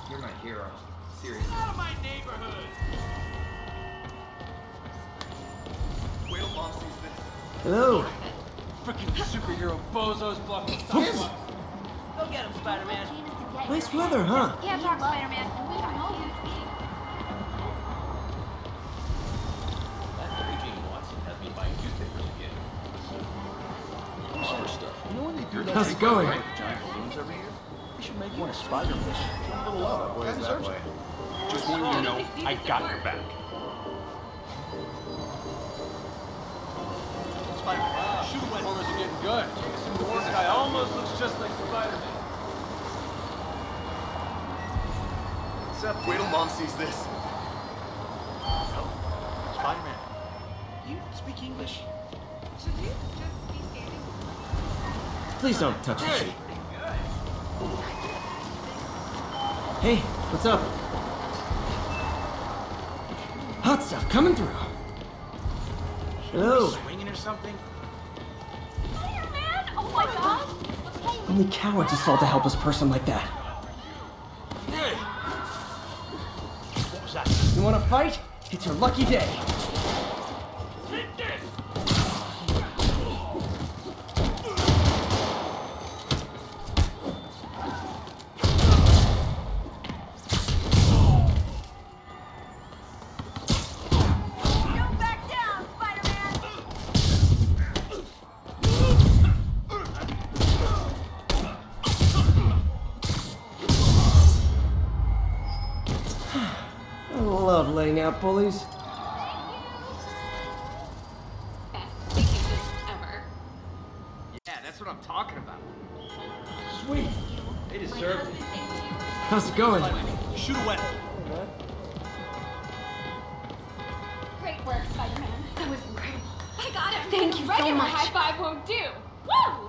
You're my hero. Seriously. Out of my neighborhood! Wait till Mom sees this. Hello. Freaking superhero bozos blocking the sidewalk. Go get him, Spider-Man. Nice weather, huh? Can't talk Spider-Man. That Mary Jane Watson has me buying newspapers again. Summer stuff. You know when they do that? How's it going? Giant balloons every year? We should make one of Spider-Man. A little love. Boy, is that way. Just want you to know, I got your back. Spider-Man. Shoot when rumors are getting good. This guy almost looks just like Spider-Man. Except wait till Mom sees this. So, Spider-Man, you speak English? Should you just be standing? Please don't touch the sheet. Hey, what's up? Hot stuff coming through. Hello. Swinging or something? Spider-Man! Oh my gosh! Only cowards assault a helpless person like that. Hey! What was that? You want to fight? It's your lucky day. Take this! Don't back down, Spider-Man! I love laying out bullies. Best vacation ever. Yeah, that's what I'm talking about. Sweet. They deserve it. How's it going? Shoot away. Great work, Spider-Man. That was incredible. I got him. Thank you so Regular much. high five won't do. Woo!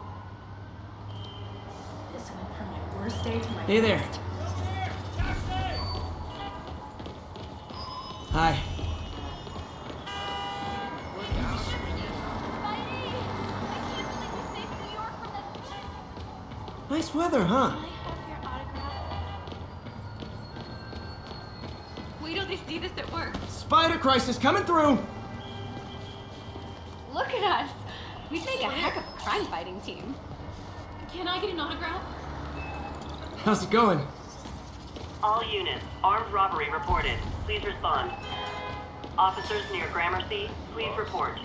This went from my worst day to my Hey there. best. Hi. Nice weather, huh? Wait till they see this at work. Spider crisis coming through. Look at us. We'd make a heck of a crime-fighting team. Can I get an autograph? How's it going? All units, armed robbery reported. Please respond. Officers near Gramercy, please report.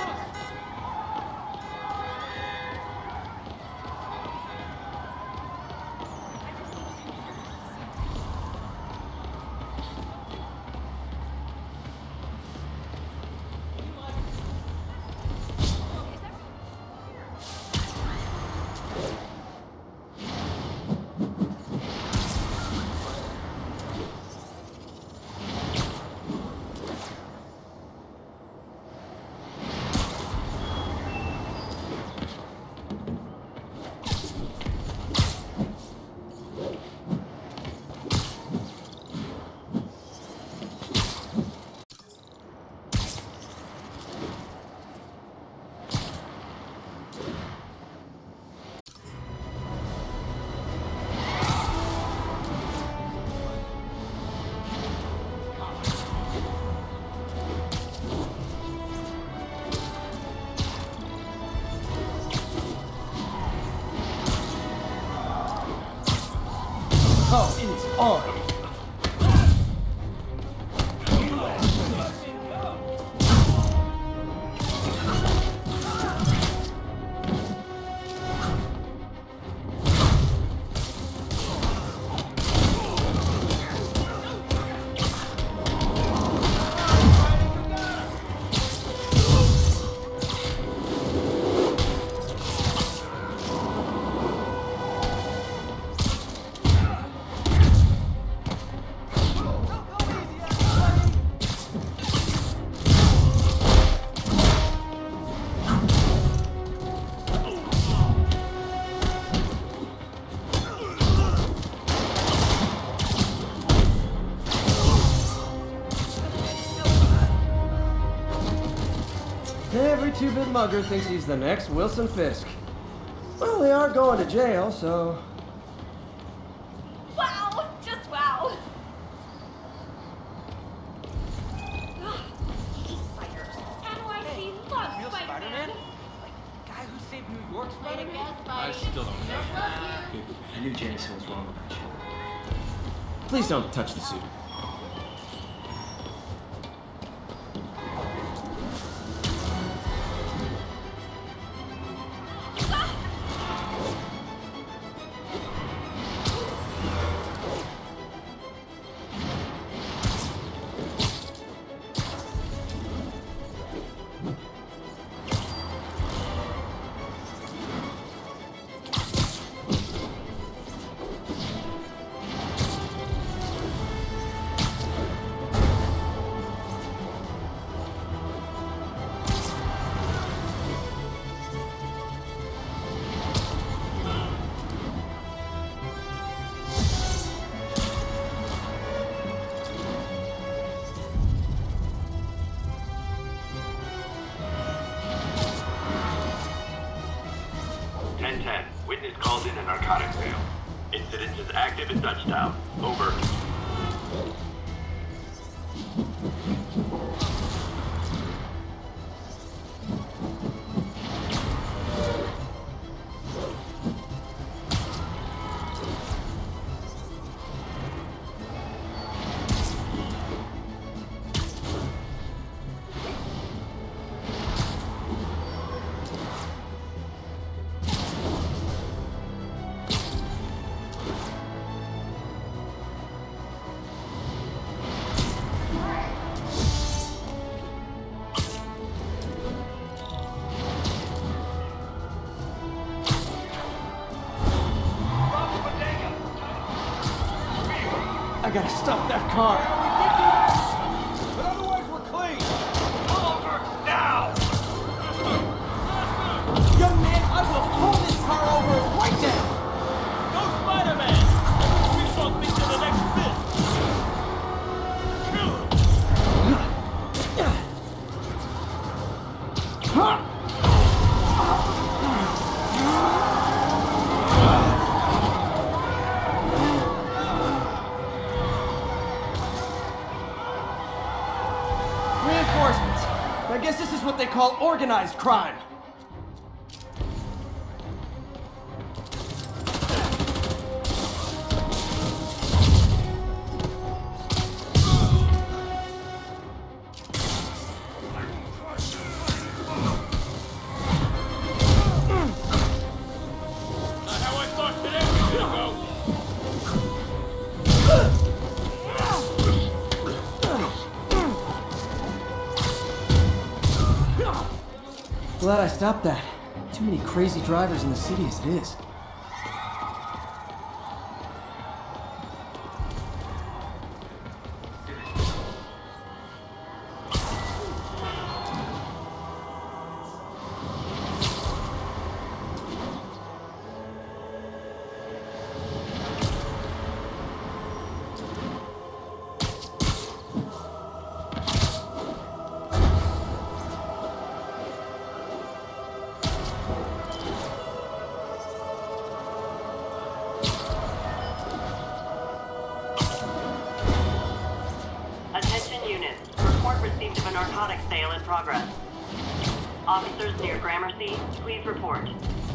Oh, it's on. Every two-bit mugger thinks he's the next Wilson Fisk. Well, they are going to jail, so... Wow! Just wow! I knew Jameson was wrong about you. Please don't touch the suit. Witness called in a narcotics sale. Incident is active in Dutchtown. Over. I gotta stop that car. But otherwise we're clean. Pull over now. Young man, I will pull this car over right now. Go Spiderman! We shall think to the next bit. Reinforcements. I guess this is what they call organized crime. Not how I thought today was gonna go. Glad I stopped that. Too many crazy drivers in the city as it is. Attention units. Report received of a narcotics sale in progress. Officers near Gramercy, please report.